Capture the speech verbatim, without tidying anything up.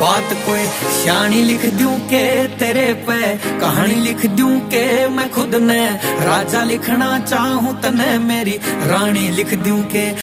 बात कोई शानी लिख दूं के तेरे पे कहानी लिख दूं के मैं खुद ने राजा लिखना चाहूं तने मेरी रानी लिख दूं के